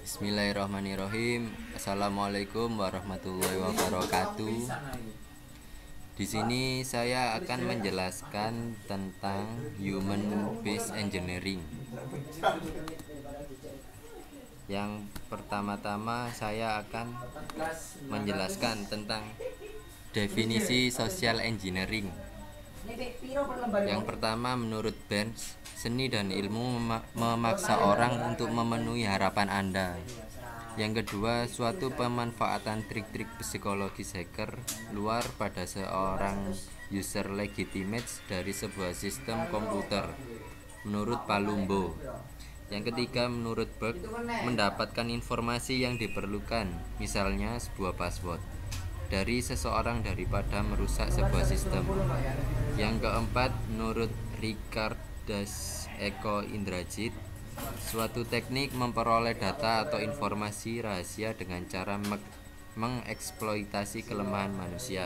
Bismillahirrahmanirrahim. Assalamualaikum warahmatullahi wabarakatuh. Di sini saya akan menjelaskan tentang Human Based Engineering. Yang pertama-tama saya akan menjelaskan tentang definisi social engineering. Yang pertama, menurut Burns, seni dan ilmu memaksa orang untuk memenuhi harapan Anda. Yang kedua, suatu pemanfaatan trik-trik psikologis hacker luar pada seorang user legitimate dari sebuah sistem komputer, menurut Palumbo. Yang ketiga, menurut Berg, mendapatkan informasi yang diperlukan, misalnya sebuah password, dari seseorang daripada merusak sebuah sistem. Yang keempat, menurut Richard Eko Indrajit, suatu teknik memperoleh data atau informasi rahasia dengan cara mengeksploitasi kelemahan manusia.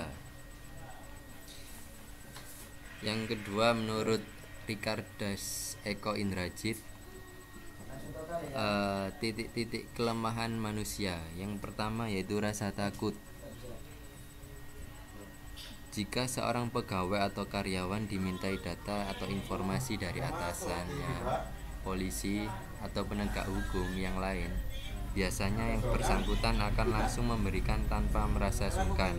Yang kedua, menurut Richard Eko Indrajit, titik-titik kelemahan manusia. Yang pertama yaitu rasa takut. Jika seorang pegawai atau karyawan dimintai data atau informasi dari atasannya, polisi, atau penegak hukum yang lain, biasanya yang bersangkutan akan langsung memberikan tanpa merasa sungkan.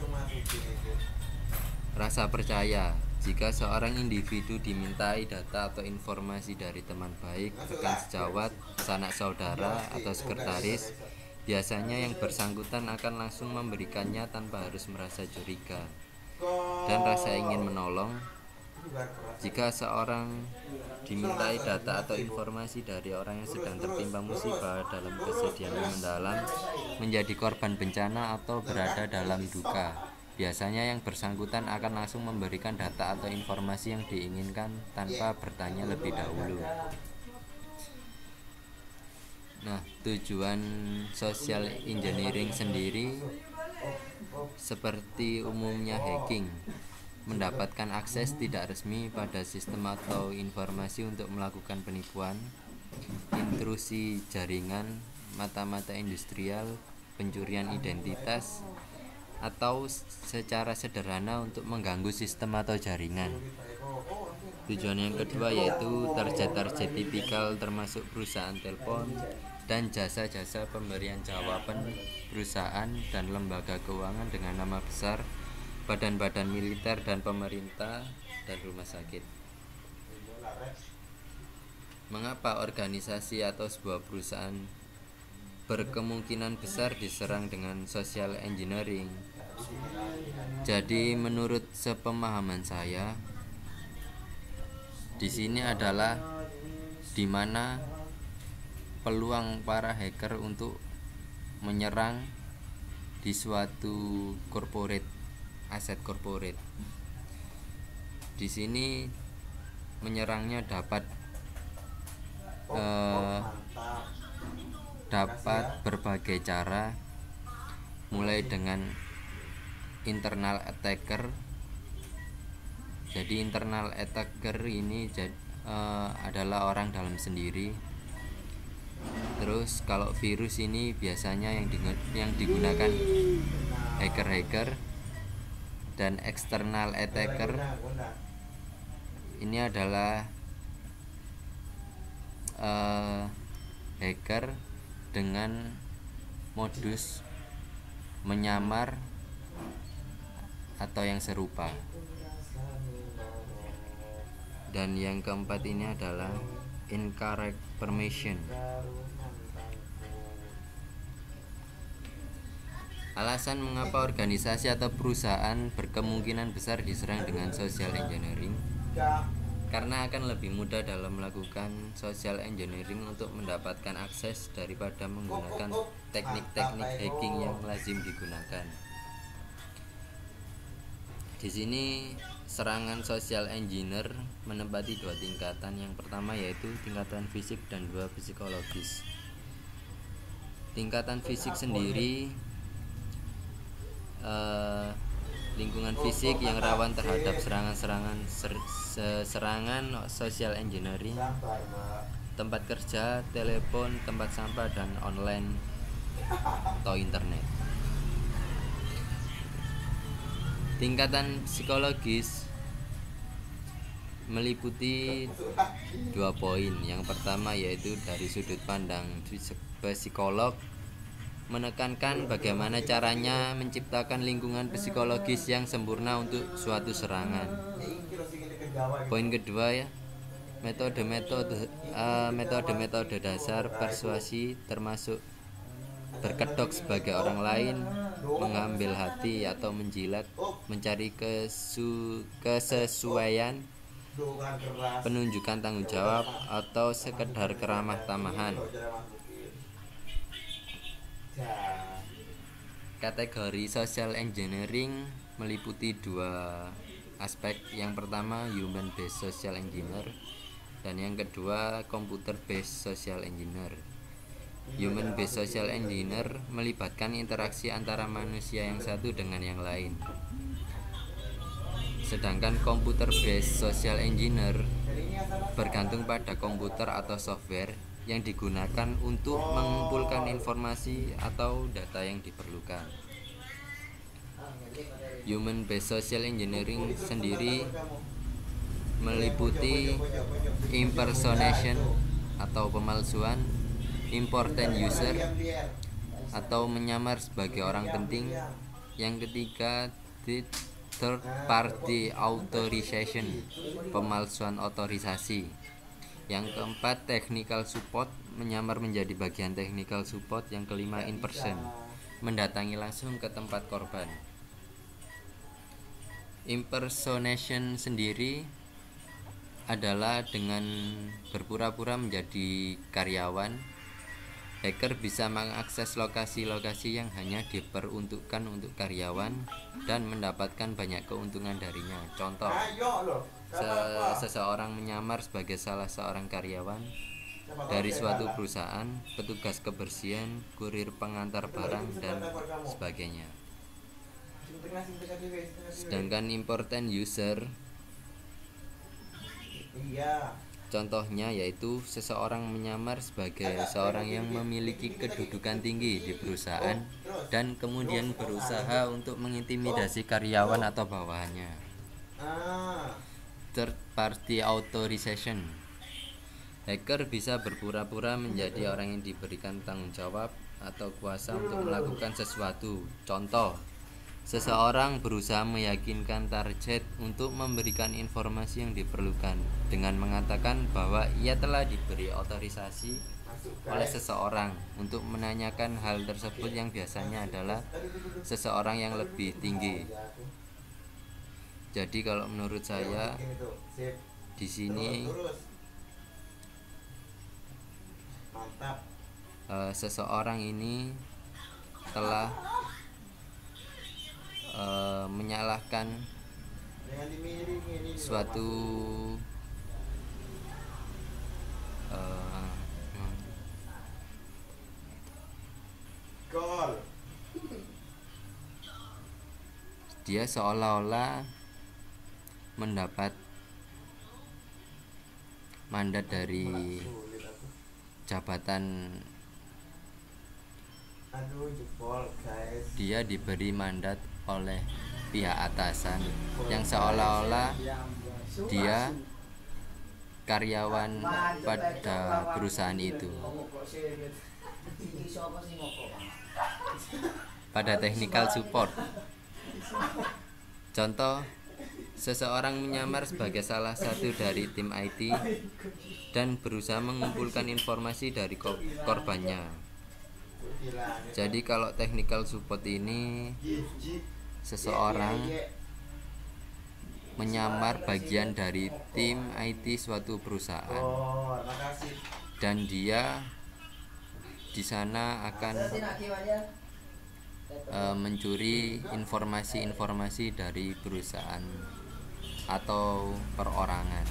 Rasa percaya. Jika seorang individu dimintai data atau informasi dari teman baik, rekan sejawat, sanak saudara, atau sekretaris, biasanya yang bersangkutan akan langsung memberikannya tanpa harus merasa curiga. Dan rasa ingin menolong. Jika seorang dimintai data atau informasi dari orang yang sedang tertimpa musibah, dalam kesedihan yang mendalam, menjadi korban bencana, atau berada dalam duka, biasanya yang bersangkutan akan langsung memberikan data atau informasi yang diinginkan tanpa bertanya lebih dahulu. Nah, tujuan social engineering sendiri seperti umumnya hacking, mendapatkan akses tidak resmi pada sistem atau informasi untuk melakukan penipuan, intrusi jaringan, mata-mata industrial, pencurian identitas, atau secara sederhana untuk mengganggu sistem atau jaringan. Tujuan yang kedua yaitu target-target tipikal termasuk perusahaan telepon dan jasa-jasa pemberian jawaban, perusahaan dan lembaga keuangan dengan nama besar, badan-badan militer dan pemerintah, dan rumah sakit. Mengapa organisasi atau sebuah perusahaan berkemungkinan besar diserang dengan social engineering? Jadi menurut sepemahaman saya, di sini adalah di mana peluang para hacker untuk menyerang di suatu corporate, aset corporate. Di sini menyerangnya dapat berbagai cara, mulai dengan internal attacker. Jadi internal attacker ini adalah orang dalam sendiri. Terus kalau virus ini biasanya yang digunakan hacker-hacker. Dan external attacker ini adalah hacker dengan modus menyamar atau yang serupa. Dan yang keempat ini adalah incorrect permission. Alasan mengapa organisasi atau perusahaan berkemungkinan besar diserang dengan social engineering, karena akan lebih mudah dalam melakukan social engineering untuk mendapatkan akses daripada menggunakan teknik-teknik hacking yang lazim digunakan. Di sini serangan social engineer menempati dua tingkatan. Yang pertama yaitu tingkatan fisik dan dua psikologis. Tingkatan fisik sendiri, lingkungan fisik yang rawan terhadap serangan social engineering tempat kerja, telepon, tempat sampah, dan online atau internet. Tingkatan psikologis meliputi 2 poin. Yang pertama yaitu dari sudut pandang psikolog, menekankan bagaimana caranya menciptakan lingkungan psikologis yang sempurna untuk suatu serangan. Poin kedua ya, metode dasar persuasi termasuk berkedok sebagai orang lain, mengambil hati atau menjilat, mencari kesesuaian, penunjukan tanggung jawab, atau sekedar keramah-tamahan. Kategori social engineering meliputi 2 aspek. Yang pertama human based social engineer dan yang kedua computer based social engineer. Human based social engineer melibatkan interaksi antara manusia yang satu dengan yang lain. Sedangkan computer based social engineer bergantung pada komputer atau software yang digunakan untuk mengumpulkan informasi atau data yang diperlukan. Human based social engineering sendiri meliputi impersonation atau pemalsuan, important user atau menyamar sebagai orang penting. Yang ketiga, third party authorization, pemalsuan otorisasi. Yang keempat, technical support, menyamar menjadi bagian technical support. Yang kelima, in person, mendatangi langsung ke tempat korban. Impersonation sendiri adalah dengan berpura-pura menjadi karyawan. Hacker bisa mengakses lokasi-lokasi yang hanya diperuntukkan untuk karyawan dan mendapatkan banyak keuntungan darinya. Contoh, seseorang menyamar sebagai salah seorang karyawan dari suatu perusahaan, petugas kebersihan, kurir pengantar barang, dan sebagainya. Sedangkan important user, contohnya yaitu seseorang menyamar sebagai seorang yang memiliki kedudukan tinggi di perusahaan dan kemudian berusaha untuk mengintimidasi karyawan atau bawahannya. Third party authorization, hacker bisa berpura-pura menjadi orang yang diberikan tanggung jawab atau kuasa untuk melakukan sesuatu. Contoh, seseorang berusaha meyakinkan target untuk memberikan informasi yang diperlukan dengan mengatakan bahwa ia telah diberi otorisasi oleh seseorang untuk menanyakan hal tersebut yang biasanya adalah seseorang yang lebih tinggi. Jadi kalau menurut saya di sini seseorang ini telah menyalahkan suatu dia seolah-olah mendapat mandat dari jabatan, dia diberi mandat oleh pihak atasan yang seolah-olah dia karyawan pada perusahaan itu. Pada technical support, contoh, seseorang menyamar sebagai salah satu dari tim IT dan berusaha mengumpulkan informasi dari korbannya. Jadi kalau technical support ini seseorang menyamar bagian dari tim IT suatu perusahaan dan dia di sana akan mencuri informasi-informasi dari perusahaan atau perorangan.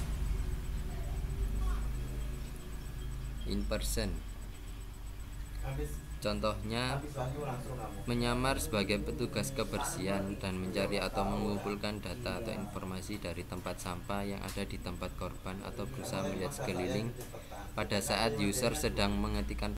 In person, Contohnya, menyamar sebagai petugas kebersihan dan mencari atau mengumpulkan data atau informasi dari tempat sampah yang ada di tempat korban, atau berusaha melihat sekeliling pada saat user sedang mengetikkan